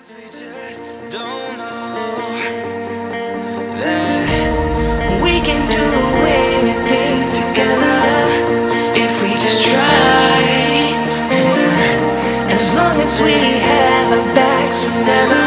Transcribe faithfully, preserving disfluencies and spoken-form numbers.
We just don't know that we can do anything together if we just try. And as long as we have our backs, we'll never